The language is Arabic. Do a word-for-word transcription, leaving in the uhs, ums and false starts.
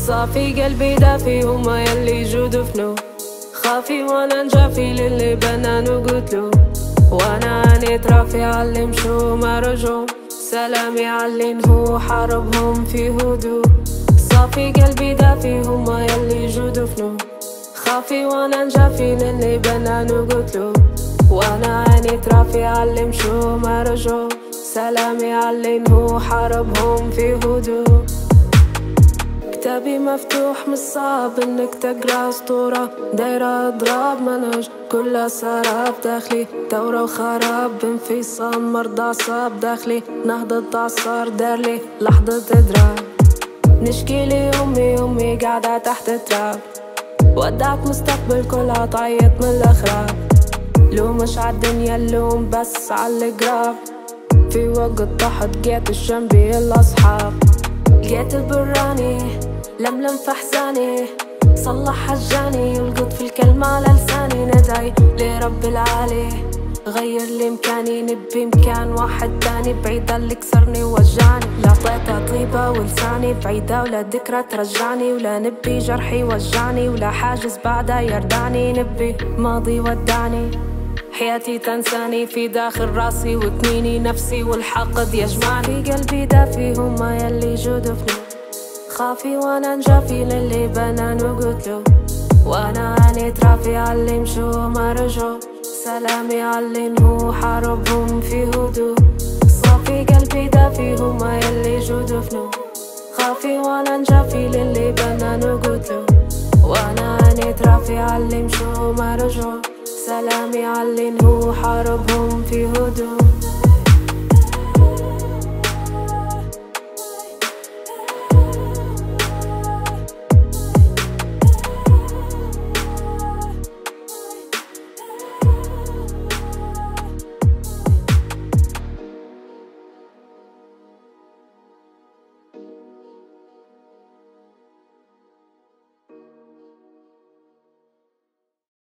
صافي قلبي دافي هما يلي جو دفنو، خافي وانا نجافي للي بنانو قتلو، وانا عانيت رافي علي مشو ما رجعو، سلامي علي انهو حاربهم في هدوء. صافي قلبي دافي هما يلي جو دفنو، خافي وانا نجافي للي بنانو قتلو، وانا عانيت رافي علي مشو ما رجعو، سلامي علي انهو حاربهم في هدوء. كتابي مفتوح مش صعب انك تقرا اسطورة، دايرة اضراب منهج كلها سراب داخلي، دورة وخراب بانفصام مرضى عصاب داخلي، نهضة تعصر دارلي لحظة اضراب. نشكي لي امي امي قاعدة تحت التراب، ودعت مستقبل كلها تعيط من الاخراب، لو مش عالدنيا اللوم بس عالقراب، في وقت طحت جيت الجنبي الاصحاب، لقيت البراني لملم في حزاني، صلح حجاني يلقط في الكلمة على لساني، ندعي لرب العالي غير لي مكاني، نبي مكان واحد تاني بعيدة اللي كسرني ووجعني، لا طيطة طيبة ولساني بعيدة ولا ذكرى ترجعني، ولا نبي جرحي وجعني ولا حاجز بعدها يردعني، نبي ماضي ودعني حياتي تنساني في داخل راسي وتنيني نفسي والحقد يجمعني. في قلبي دافي هما يلي جو دفنو، خافي وانا نجافي للي بنانو قتلو، وانا عانيت رافي علي مشو ما رجعو، سلامي علي انهو حاربهم في هدوء. صافي قلبي دافي هما يلي جو دفنو، خافي وانا نجافي للي بنانو قتلو، وانا عانيت رافي علي مشو ما رجعو، سلامي علي انهو حاربهم في هدوء.